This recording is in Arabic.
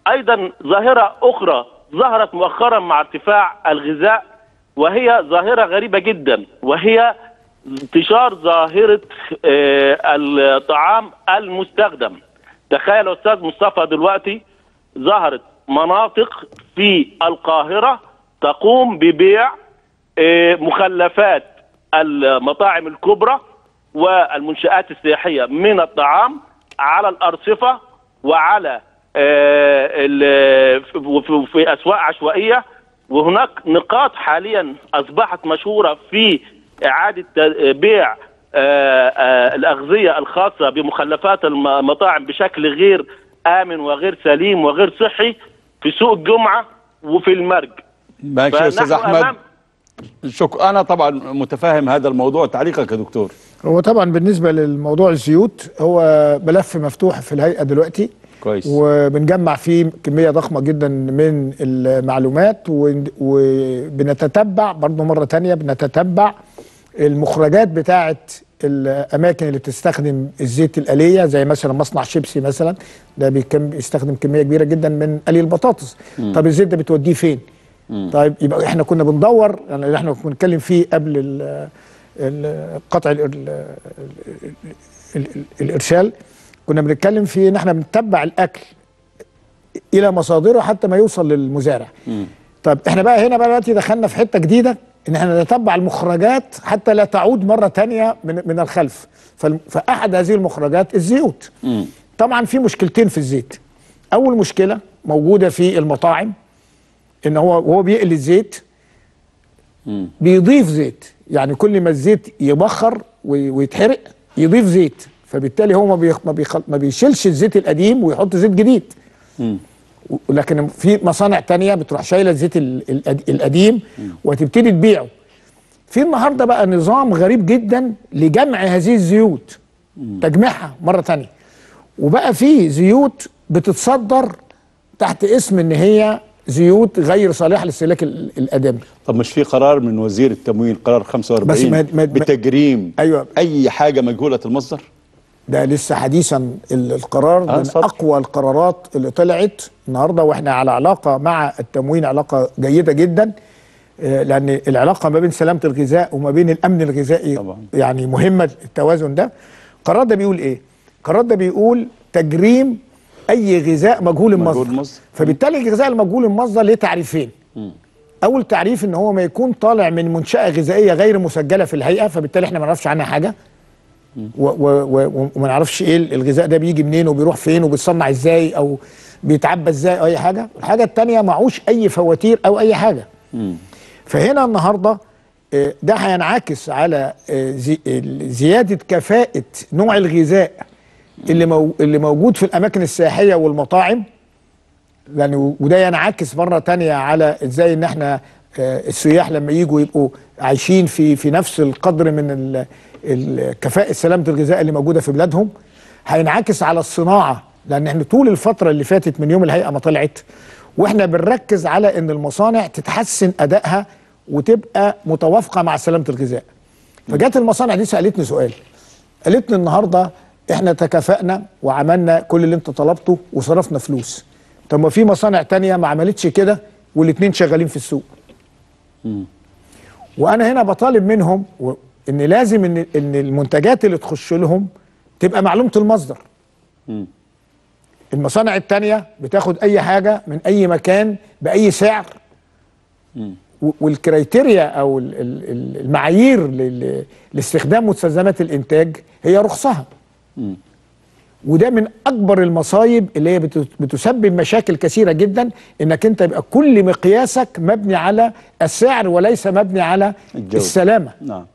ايضا ظاهره اخرى ظهرت مؤخرا مع ارتفاع الغذاء، وهي ظاهره غريبه جدا، وهي انتشار ظاهره الطعام المستخدم. تخيل استاذ مصطفى دلوقتي ظهرت مناطق في القاهره تقوم ببيع مخلفات المطاعم الكبرى والمنشآت السياحيه من الطعام على الارصفه وعلى في اسواق عشوائيه. وهناك نقاط حاليا اصبحت مشهوره في اعاده بيع الاغذيه الخاصه بمخلفات المطاعم بشكل غير امن وغير سليم وغير صحي في سوق الجمعه وفي المرج. ماشي يا استاذ احمد، شكرا. انا طبعا متفاهم هذا الموضوع، تعليقك يا دكتور؟ هو طبعا بالنسبه للموضوع الزيوت هو ملف مفتوح في الهيئه دلوقتي كويس، وبنجمع فيه كميه ضخمه جدا من المعلومات، وبنتتبع برضه مره ثانيه بنتتبع المخرجات بتاعه الاماكن اللي بتستخدم الزيت الآلية، زي مثلا مصنع شيبسي مثلا، ده بيستخدم كميه كبيره جدا من قلي البطاطس. طب الزيت ده بتوديه فين؟ طيب يبقى احنا كنا بندور، يعني اللي احنا كنا بنتكلم فيه قبل قطع الارسال، كنا بنتكلم فيه ان احنا بنتبع الاكل الى مصادره حتى ما يوصل للمزارع. طب احنا بقى هنا بقى دلوقتي دخلنا في حته جديده، ان احنا نتبع المخرجات حتى لا تعود مره ثانيه من الخلف. فاحد هذه المخرجات الزيوت. طبعا في مشكلتين في الزيت. اول مشكله موجوده في المطاعم، ان هو بيقلي الزيت بيضيف زيت، يعني كل ما الزيت يبخر ويتحرق يضيف زيت، فبالتالي هو ما بيشيلش الزيت القديم ويحط زيت جديد. لكن في مصانع تانية بتروح شايله الزيت القديم وتبتدي تبيعه. في النهارده بقى نظام غريب جدا لجمع هذه الزيوت، تجميعها مره تانية، وبقى في زيوت بتتصدر تحت اسم ان هي زيوت غير صالحه للاستهلاك الادمي. طب مش في قرار من وزير التموين، قرار 45 بتجريم أيوة، اي حاجه مجهوله المصدر؟ ده لسه حديثا القرار من اقوى القرارات اللي طلعت النهارده، واحنا على علاقه مع التموين، علاقه جيده جدا، لان العلاقه ما بين سلامه الغذاء وما بين الامن الغذائي طبعا يعني مهمه، التوازن ده. القرار ده بيقول ايه؟ القرار ده بيقول تجريم اي غذاء مجهول المصدر. فبالتالي الغذاء المجهول المصدر ليه تعريفين. اول تعريف ان هو ما يكون طالع من منشاه غذائيه غير مسجله في الهيئه، فبالتالي احنا ما نعرفش عنها حاجه، وما نعرفش ايه الغذاء ده بيجي منين وبيروح فين وبيتصنع ازاي او بيتعبى ازاي او اي حاجه. الحاجه الثانيه معوش اي فواتير او اي حاجه. فهنا النهارده ده هينعكس على زياده كفاءه نوع الغذاء اللي موجود في الاماكن السياحيه والمطاعم، يعني وده ينعكس مره ثانيه على ازاي ان احنا السياح لما يجوا يبقوا عايشين في نفس القدر من الكفاءة سلامة الغذاء اللي موجودة في بلادهم. هينعكس على الصناعة، لأن احنا طول الفترة اللي فاتت من يوم الهيئة ما طلعت واحنا بنركز على ان المصانع تتحسن أدائها وتبقى متوافقة مع سلامة الغذاء. فجات المصانع دي سألتني سؤال، قالت لي النهاردة احنا تكافأنا وعملنا كل اللي انت طلبته وصرفنا فلوس، طب ما في مصانع تانية ما عملتش كده والاتنين شغالين في السوق. وأنا هنا بطالب منهم ان لازم ان المنتجات اللي تخش لهم تبقى معلومه المصدر. المصانع التانية بتاخد اي حاجه من اي مكان باي سعر، والكريتيريا او المعايير لاستخدام مستلزمات الانتاج هي رخصها. وده من اكبر المصايب اللي هي بتسبب مشاكل كثيره جدا، انك انت يبقى كل مقياسك مبني على السعر وليس مبني على السلامه.